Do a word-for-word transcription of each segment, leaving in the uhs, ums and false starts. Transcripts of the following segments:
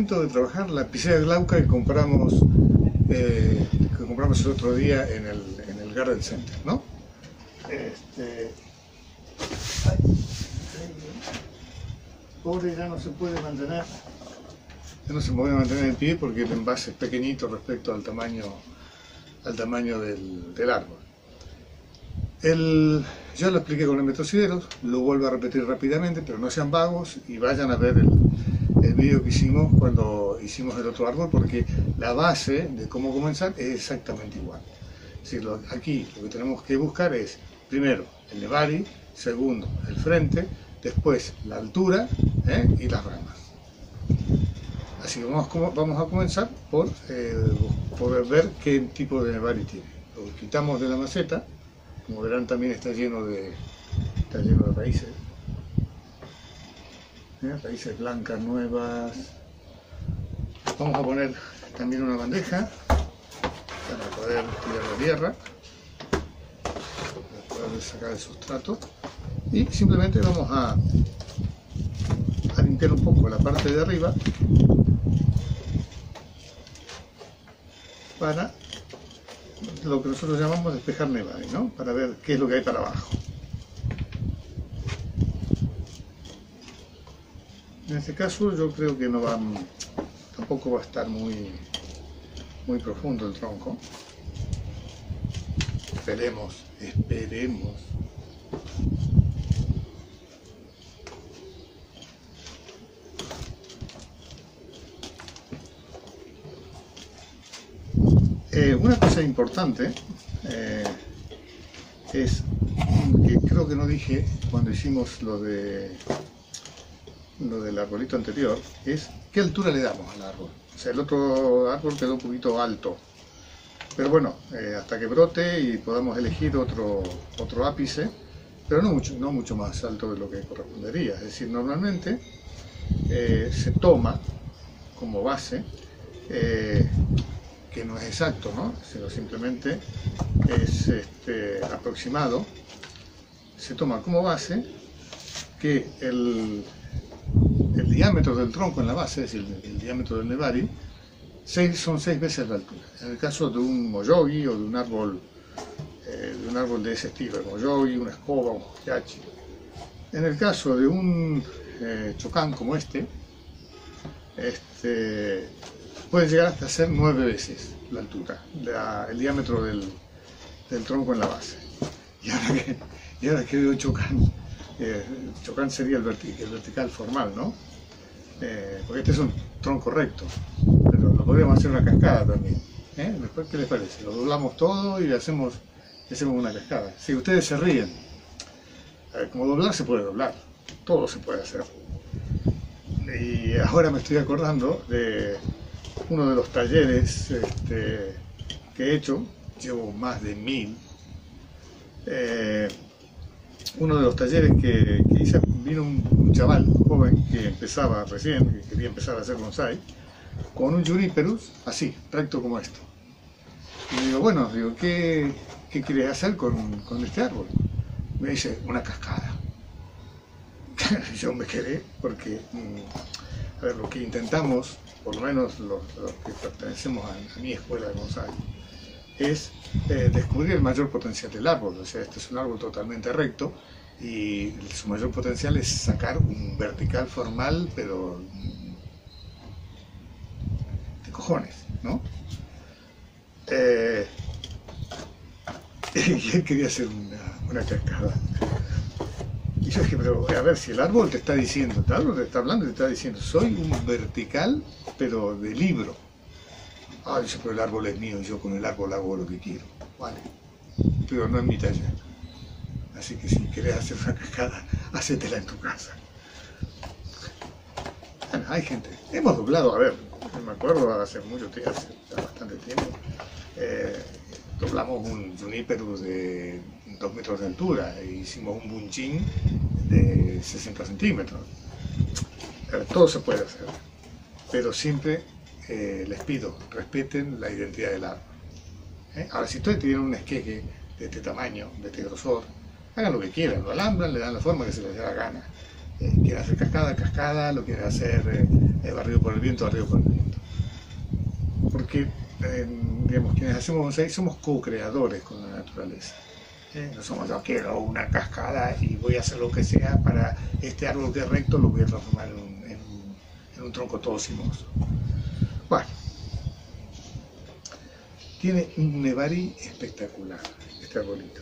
momento de trabajar la pizzería glauca que compramos, eh, que compramos el otro día en el, en el Garden Center, ¿no? Este, ay, pobre, ya no se puede mantener, ya no se puede mantener en pie porque el envase es pequeñito respecto al tamaño, al tamaño del, del árbol. El, ya lo expliqué con los metrosideros, lo vuelvo a repetir rápidamente, pero no sean vagos y vayan a ver el, el video que hicimos cuando hicimos el otro árbol, porque la base de cómo comenzar es exactamente igual. Es decir, lo, aquí lo que tenemos que buscar es, primero, el nebari, segundo, el frente, después la altura ¿eh? y las ramas. Así que vamos, vamos a comenzar por eh, poder ver qué tipo de nebari tiene. Lo quitamos de la maceta. Como verán, también está lleno de, está lleno de raíces, ¿eh? Raíces blancas nuevas. Vamos a poner también una bandeja para poder tirar la tierra, para poder sacar el sustrato, y simplemente vamos a, a limpiar un poco la parte de arriba para lo que nosotros llamamos despejar nebari, ¿no? Para ver qué es lo que hay para abajo. En este caso yo creo que no va, tampoco va a estar muy, muy profundo el tronco. Esperemos, esperemos. Eh, una cosa importante eh, es que creo que no dije cuando hicimos lo de lo del arbolito anterior, es qué altura le damos al árbol. O sea, el otro árbol quedó un poquito alto, pero bueno, eh, hasta que brote y podamos elegir otro, otro ápice, pero no mucho, no mucho más alto de lo que correspondería. Es decir, normalmente eh, se toma como base eh, que no es exacto, ¿no? Sino simplemente es este, aproximado. Se toma como base que el, el diámetro del tronco en la base, es decir, el, el diámetro del nebari, seis, son seis veces la altura. En el caso de un moyogi o de un árbol, eh, de un árbol de ese estilo, el moyogi, una escoba, un hokiachi. En el caso de un eh, chocán como este, este puede llegar hasta ser nueve veces la altura, la, el diámetro del, del tronco en la base. Y ahora que, y ahora que veo chocán, eh, chocán sería el, verti, el vertical formal, ¿no? Eh, porque este es un tronco recto, pero lo podríamos hacer una cascada también. ¿eh? Después, ¿qué les parece? Lo doblamos todo y hacemos, hacemos una cascada. Si ustedes se ríen, a ver, como doblar se puede doblar, todo se puede hacer. Y ahora me estoy acordando de uno de los talleres este, que he hecho, llevo más de mil, eh, uno de los talleres que, que hice, vino un, un chaval joven que empezaba recién, que quería empezar a hacer bonsai, con un juniperus así, recto como esto. Y digo, bueno, digo, ¿qué, qué quieres hacer con, con este árbol? Me dice, una cascada. Yo me quedé porque, a ver, lo que intentamos, por lo menos los, los que pertenecemos a, a mi escuela de bonsai, es eh, descubrir el mayor potencial del árbol. O sea, este es un árbol totalmente recto y su mayor potencial es sacar un vertical formal, pero de cojones, ¿no? Eh, y él quería hacer una, una cascada. Y yo dije, pero a ver, si el árbol te está diciendo, el árbol te está hablando y te está diciendo, soy un vertical, pero de libro. Ah, dice, pero el árbol es mío y yo con el árbol hago lo que quiero. Vale, pero no en mi taller. Así que si querés hacer una cascada, hacétela en tu casa. Bueno, hay gente. Hemos doblado, a ver, me acuerdo hace mucho tiempo, hace ya bastante tiempo, eh, doblamos un juniperus de dos metros de altura e hicimos un bunchín de sesenta centímetros. Todo se puede hacer, pero siempre eh, les pido, respeten la identidad del árbol. ¿Eh? Ahora, si ustedes tienen un esqueje de este tamaño, de este grosor, hagan lo que quieran, lo alambran, le dan la forma que se les dé la gana. Eh, quieren hacer cascada, cascada, lo quieren hacer eh, eh, barrido por el viento, barrido por el viento. Porque, eh, digamos, quienes hacemos bonsái somos co-creadores con la naturaleza. ¿eh? No somos yo quiero una cascada y voy a hacer lo que sea para este árbol que es recto, lo voy a transformar en un, en un, en un tronco todo sinuoso. Bueno, tiene un nevari espectacular este arbolito.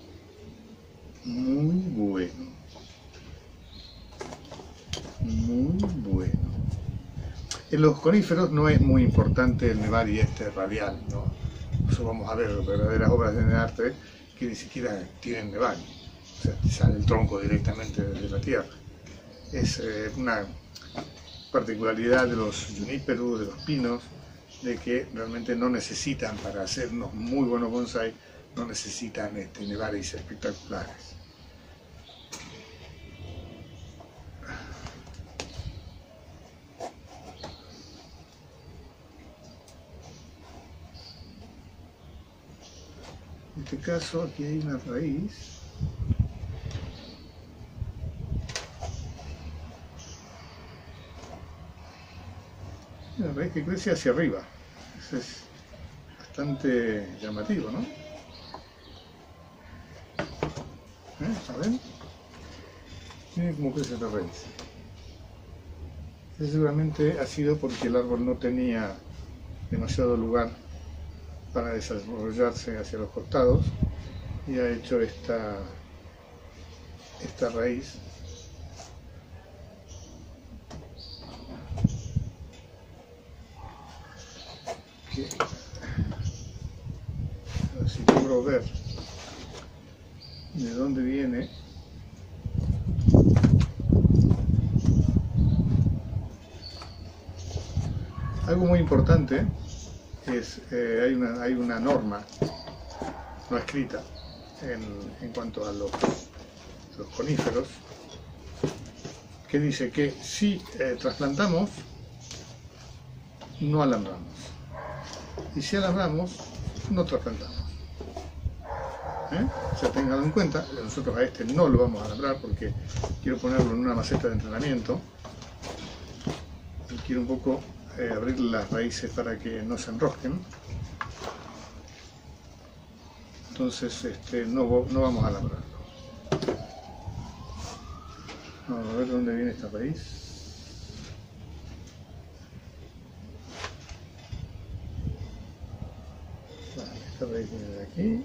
Muy bueno. Muy bueno. En los coníferos no es muy importante el nevari este radial, ¿no? Eso vamos a ver verdaderas obras de arte que ni siquiera tienen nevari. O sea, sale el tronco directamente desde la tierra. Es eh, una particularidad de los juniperus, de los pinos, de que realmente no necesitan, para hacer unos muy buenos bonsái, no necesitan este, nevaris espectaculares. En este caso aquí hay una raíz. Una raíz que crece hacia arriba. Eso es bastante llamativo, ¿no? ¿Eh? ¿Saben? Miren cómo crece la raíz. Eso seguramente ha sido porque el árbol no tenía demasiado lugar para desarrollarse hacia los costados y ha hecho esta, esta raíz que, a ver si logro ver de dónde viene. Algo muy importante es, eh, hay, una, hay una norma no escrita en, en cuanto a los, los coníferos que dice que si eh, trasplantamos, no alambramos, y si alambramos, no trasplantamos. ¿Eh? O sea, tenganlo en cuenta, nosotros a este no lo vamos a alambrar porque quiero ponerlo en una maceta de entrenamiento y quiero un poco eh, abrir las raíces para que no se enrosquen. Entonces este, no, no vamos a alambrarlo. Vamos a ver dónde viene esta raíz. Vale, esta raíz viene de aquí.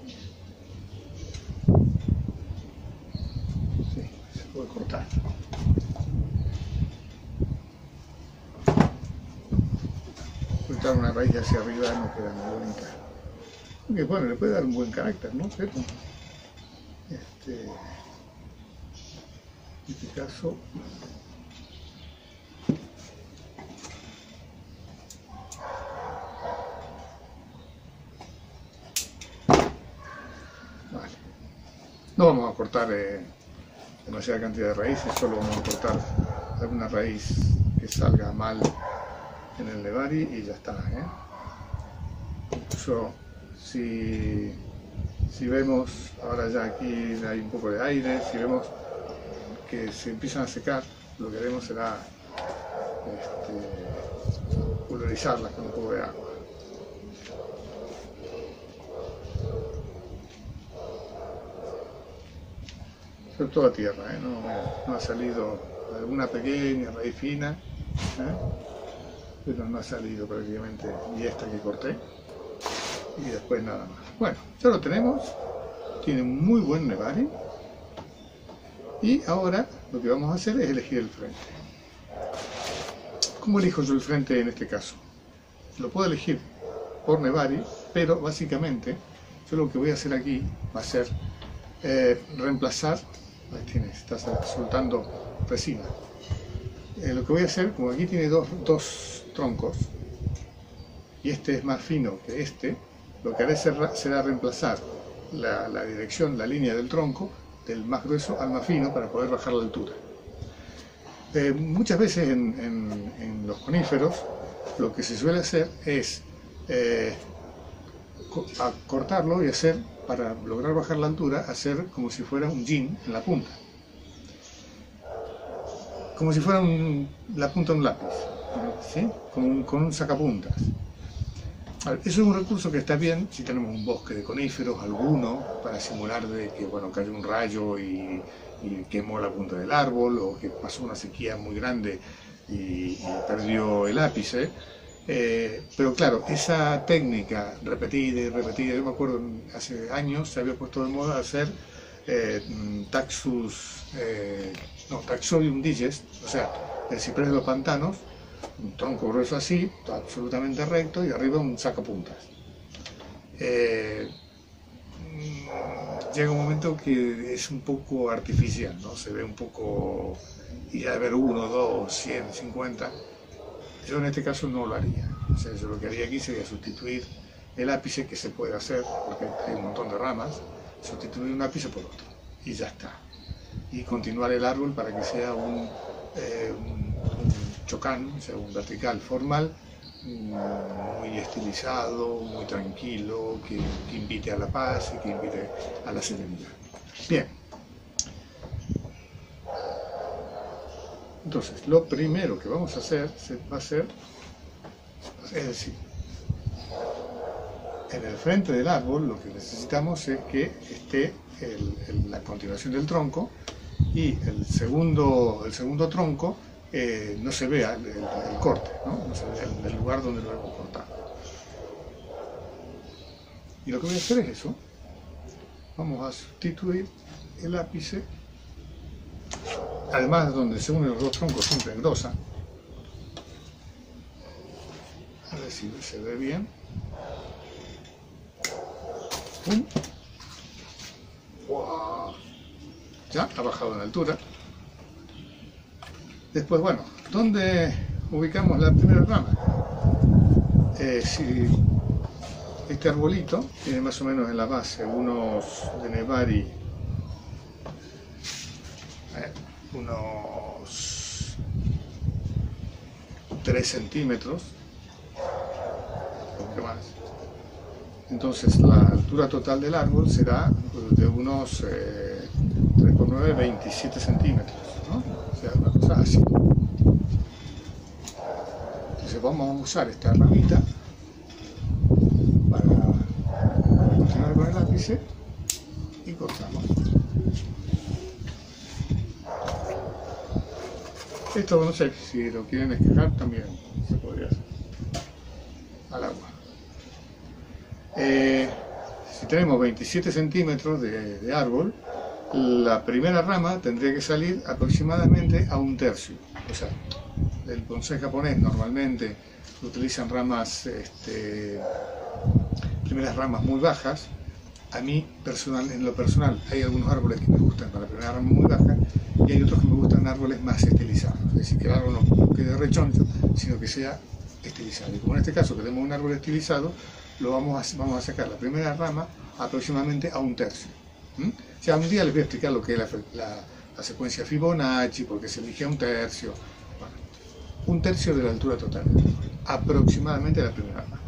Sí, se puede cortar. Cortar una raíz hacia arriba no queda muy bonita. Aunque bueno, le puede dar un buen carácter, ¿no? Pero, este, en este caso, vale. No vamos a cortar eh, demasiada cantidad de raíces, solo vamos a cortar alguna raíz que salga mal en el nevari y ya está, ¿eh? Incluso si, si vemos, ahora ya aquí hay un poco de aire, si vemos que se empiezan a secar, lo que haremos será este, pulverizarlas con un poco de agua. Sobre todo a tierra, ¿eh? no, no ha salido alguna pequeña raíz fina, ¿eh? Pero no ha salido prácticamente, y esta que corté, y después nada más. Bueno, ya lo tenemos, tiene un muy buen nevari, y ahora lo que vamos a hacer es elegir el frente. ¿Cómo elijo yo el frente en este caso? Lo puedo elegir por nevari, pero básicamente yo lo que voy a hacer aquí va a ser eh, reemplazar, ahí tiene, está soltando resina. Eh, lo que voy a hacer, como aquí tiene dos, dos troncos y este es más fino que este, lo que haré será, será reemplazar la, la dirección, la línea del tronco del más grueso al más fino para poder bajar la altura. Eh, muchas veces en, en, en los coníferos lo que se suele hacer es eh, co a cortarlo y hacer, para lograr bajar la altura, hacer como si fuera un yin en la punta. Como si fuera un, la punta de un lápiz. ¿sí? Con un, con un sacapuntas. A ver, eso es un recurso que está bien si tenemos un bosque de coníferos, alguno, para simular de que bueno, cayó un rayo y, y quemó la punta del árbol, o que pasó una sequía muy grande y, y perdió el ápice. Eh, pero claro, esa técnica repetida y repetida, yo me acuerdo hace años se había puesto de moda hacer eh, Taxus, eh, no, Taxodium digest, o sea, el ciprés de los pantanos, un tronco grueso así, absolutamente recto, y arriba un sacapuntas. Eh, llega un momento que es un poco artificial, ¿no? Se ve un poco, y a ver uno, dos, cien, cincuenta. Yo en este caso no lo haría. O sea, yo lo que haría aquí sería sustituir el ápice, que se puede hacer, porque hay un montón de ramas, sustituir un ápice por otro, y ya está. Y continuar el árbol para que sea un, eh, un, un chocán, o sea, un vertical formal, muy estilizado, muy tranquilo, que, que invite a la paz y que invite a la serenidad. Bien. Entonces, lo primero que vamos a hacer va a ser, es decir, en el frente del árbol lo que necesitamos es que esté el, el, la continuación del tronco, y el segundo, el segundo tronco eh, no se vea el, el, el corte, ¿no? No se vea el, el lugar donde lo hemos cortado. Y lo que voy a hacer es eso. Vamos a sustituir el ápice. Además, donde se unen los dos troncos siempre engrosa. A ver si se ve bien. ¡Pum! ¡Wow! Ya ha bajado en altura. Después, bueno, ¿dónde ubicamos la primera rama? Eh, si este arbolito tiene más o menos en la base unos de Nevari, eh, unos tres centímetros, un poco más. Entonces la altura total del árbol será de unos eh, tres por nueve, veintisiete centímetros, ¿no? O sea, una cosa así. Entonces vamos a usar esta ramita para continuar con el ápice y cortamos. Esto no sé, si lo quieren escalar también se podría hacer al agua. Eh, si tenemos veintisiete centímetros de, de árbol, la primera rama tendría que salir aproximadamente a un tercio. O sea, el bonsái japonés normalmente utilizan ramas, este, primeras ramas muy bajas. A mí, personal, en lo personal, hay algunos árboles que me gustan para la primera rama muy baja, y hay otros que me gustan árboles más estilizados. Es decir, que el árbol no quede rechoncho, sino que sea estilizado. Y como en este caso tenemos un árbol estilizado, lo vamos a, vamos a sacar la primera rama aproximadamente a un tercio. ¿Mm? O sea, un día les voy a explicar lo que es la, la, la secuencia Fibonacci, porque se elige a un tercio. Bueno, un tercio de la altura total, aproximadamente la primera rama.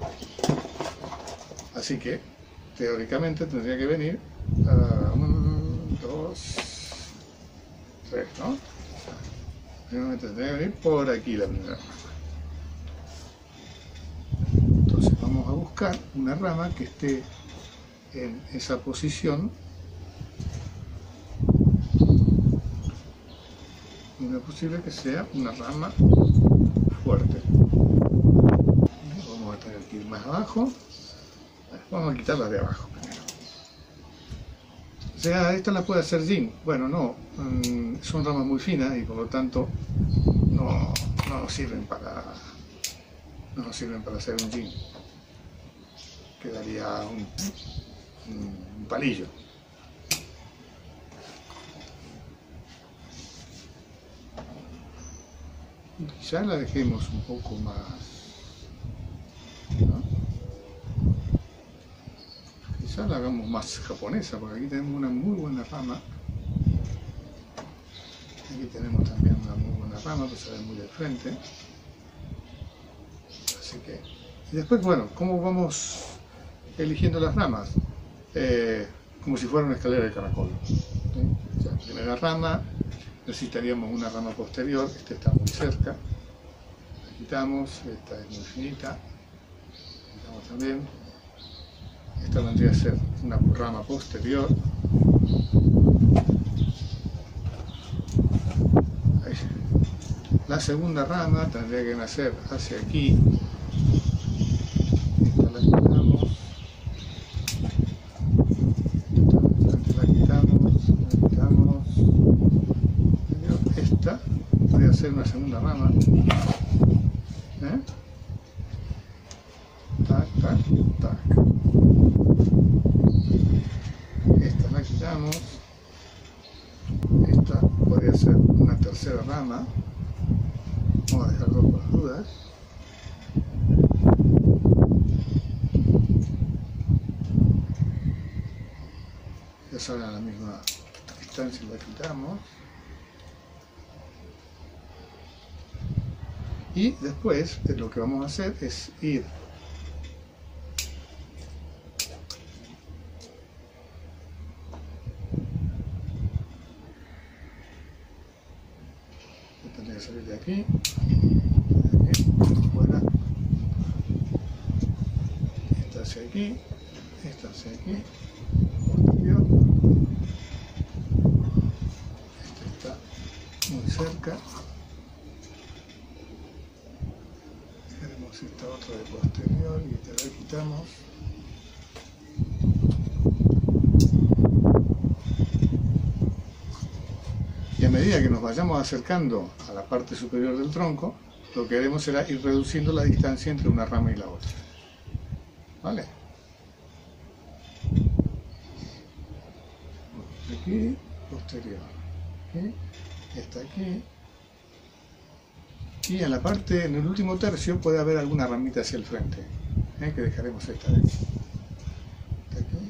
Así que, teóricamente, tendría que venir uh, un, dos, tres, ¿no? Teóricamente tendría que venir por aquí la primera rama. Entonces vamos a buscar una rama que esté en esa posición, y no es posible que sea una rama fuerte. Vamos a tener que ir más abajo. Vamos a quitarla de abajo primero. O sea, esta la puede hacer Jin. Bueno, no, son ramas muy finas y por lo tanto no, no nos sirven para no nos sirven para hacer un Jin. Quedaría un, un palillo. Quizá la dejemos un poco más, ¿no? Quizá la hagamos más japonesa, porque aquí tenemos una muy buena rama. Aquí tenemos también una muy buena rama, que se ve muy de frente. Así que, y después, bueno, ¿cómo vamos eligiendo las ramas? Eh, como si fuera una escalera de caracol, ¿sí? O sea, primera rama, necesitaríamos una rama posterior, esta está muy cerca, quitamos, esta es muy finita, quitamos también. Esta vendría a ser una rama posterior. Ahí. La segunda rama tendría que nacer hacia aquí. Esta la quitamos. Esta la quitamos, la quitamos. Esta podría ser una segunda rama. ¿Eh? Tac, tac, tac. Esta la quitamos. Esta podría ser una tercera rama. Vamos a dejar dos por las dudas. Ya salen a la misma distancia y la quitamos. Y después lo que vamos a hacer es ir tendría que salir de aquí, de aquí, fuera, esta hacia aquí, esta hacia aquí, posterior, esta está muy cerca. Esta otra de posterior y te la quitamos. Y a medida que nos vayamos acercando a la parte superior del tronco, lo que haremos será ir reduciendo la distancia entre una rama y la otra. ¿Vale? Aquí, posterior. Aquí, esta aquí. Y en la parte, en el último tercio, puede haber alguna ramita hacia el frente, ¿eh? Que dejaremos esta de aquí. Esta aquí,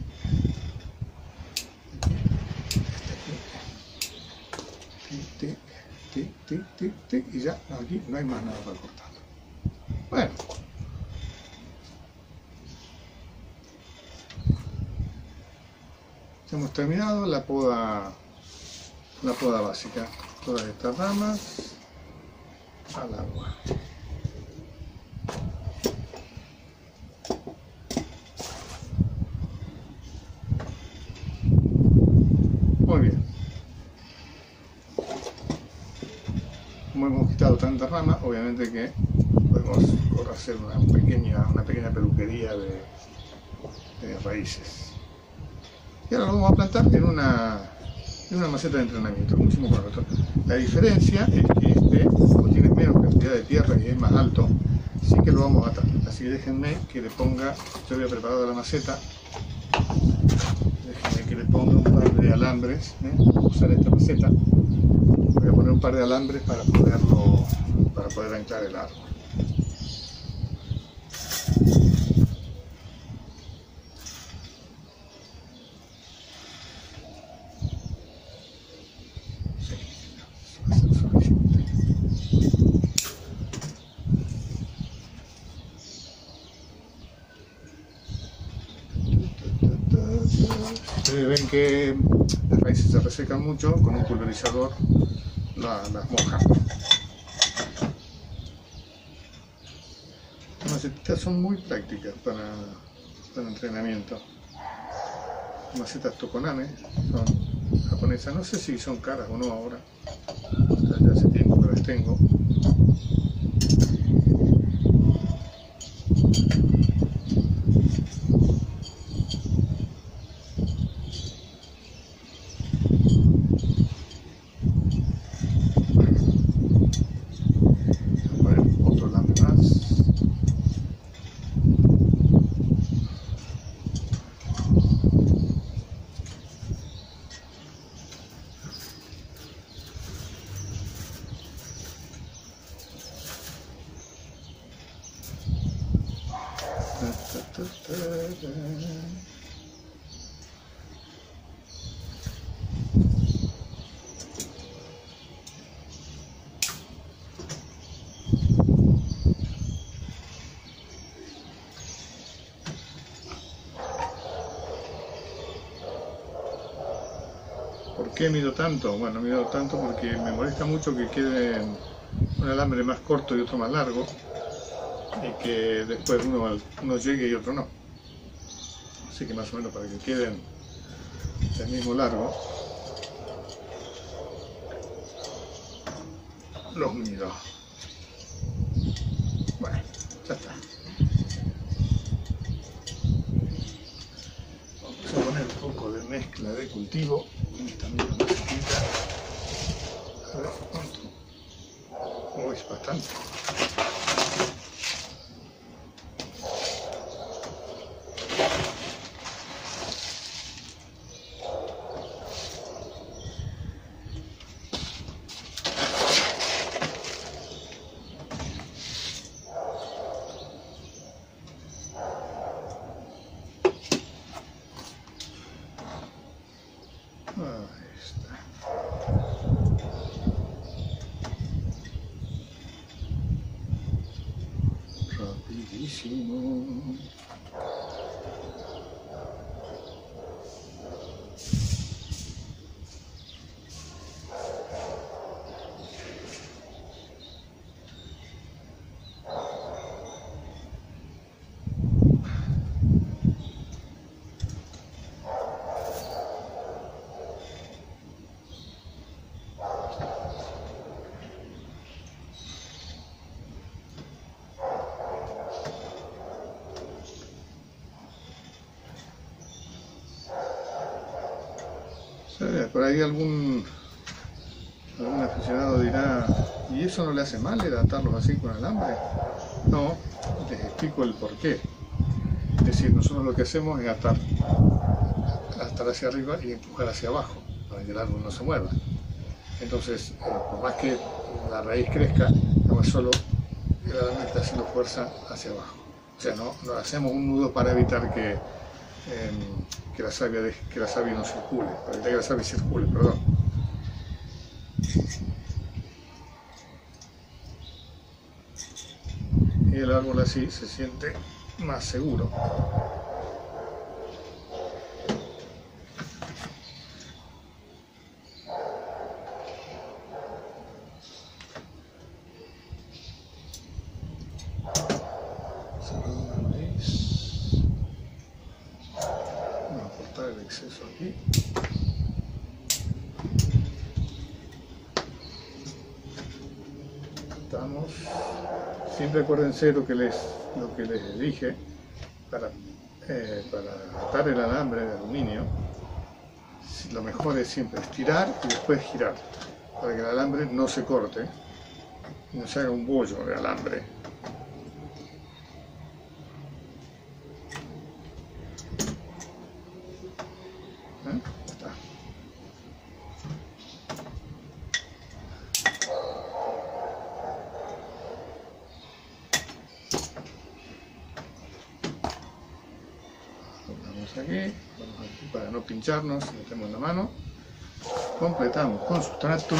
aquí, esta aquí, tic, tic, tic, tic, tic, y ya, aquí no hay más nada para cortar. Bueno. Ya hemos terminado la poda, la poda básica. Todas estas ramas al agua. Muy bien. Como hemos quitado tanta rama, obviamente que podemos hacer una pequeña, una pequeña peluquería de, de raíces. Y ahora lo vamos a plantar en una, en una maceta de entrenamiento, como hicimos con el otro. La diferencia es que este, como tiene menos cantidad de tierra y es más alto, sí que lo vamos a atar. Así que déjenme que le ponga, yo había preparado la maceta, déjenme que le ponga un par de alambres, ¿eh? Voy a usar esta maceta, voy a poner un par de alambres para poderlo, para poder anclar el árbol. Ustedes ven que las raíces se resecan mucho, con un pulverizador las la mojan. Las macetitas son muy prácticas para, para entrenamiento. Las macetas Tokoname son japonesas, no sé si son caras o no ahora, ya hace tiempo que las tengo. ¿Por qué mido tanto? Bueno, mido tanto porque me molesta mucho que queden un alambre más corto y otro más largo, y que después uno, uno llegue y otro no. Así que más o menos para que queden del mismo largo, los mido. Bueno, ya está. Vamos a poner un poco de mezcla de cultivo en esta misma macetita. A ver cuánto. Oh, es bastante. Ahí está. Rapidísimo. Por ahí algún, algún aficionado dirá, ¿y eso no le hace mal el atarlos así con alambre? No, les explico el porqué. Es decir, nosotros lo que hacemos es atar, atar hacia arriba y empujar hacia abajo, para que el árbol no se mueva. Entonces, eh, por más que la raíz crezca, no es solo el alambre está haciendo fuerza hacia abajo. O sea, no, no hacemos un nudo para evitar que... Eh, que la savia, de, que la savia no circule, para evitar que la savia circule, perdón. Y el árbol así se siente más seguro. El exceso aquí. Estamos. Siempre acuérdense lo que les, lo que les dije para, eh, para atar el alambre de aluminio. Lo mejor es siempre estirar y después girar para que el alambre no se corte y no se haga un bollo de alambre. Aquí, vamos aquí para no pincharnos, metemos la mano, completamos con sustrato,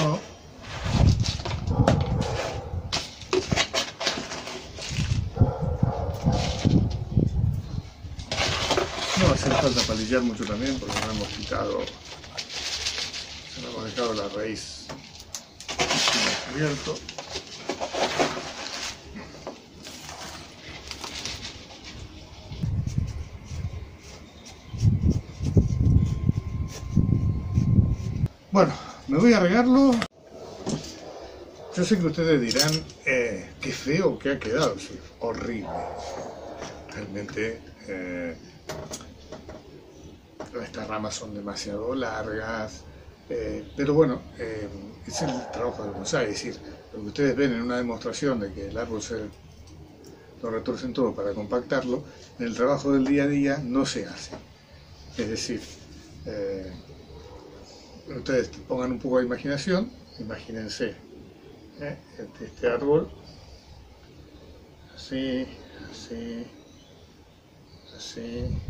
no va a hacer falta palillar mucho también porque no hemos quitado, no hemos dejado la raíz abierto. Bueno, me voy a regarlo. Yo sé que ustedes dirán, eh, qué feo que ha quedado, sí, horrible. Realmente, eh, estas ramas son demasiado largas, eh, pero bueno, eh, es el trabajo del bonsái, es decir, lo que ustedes ven en una demostración de que el árbol se lo retorcen todo para compactarlo, en el trabajo del día a día no se hace. Es decir, eh, ustedes pongan un poco de imaginación, imagínense ¿eh? este, este árbol, así, así, así,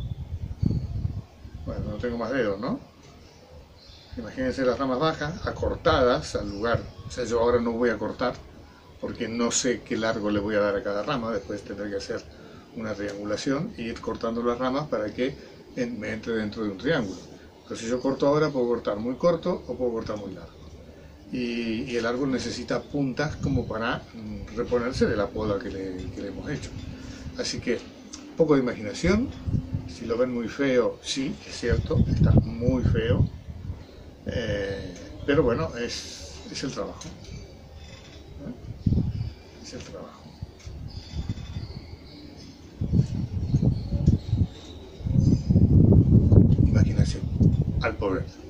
bueno, no tengo más dedos, ¿no? Imagínense las ramas bajas, acortadas al lugar, o sea, yo ahora no voy a cortar, porque no sé qué largo le voy a dar a cada rama, después tendré que hacer una triangulación e ir cortando las ramas para que me entre dentro de un triángulo. Pero si yo corto ahora, puedo cortar muy corto o puedo cortar muy largo. y, y el árbol necesita puntas como para mm, reponerse de la poda que le, que le hemos hecho. Así que poco de imaginación. Si lo ven muy feo, sí, es cierto, está muy feo, eh, pero bueno, es, es el trabajo. ¿Eh? Es el trabajo. Imaginación al poder.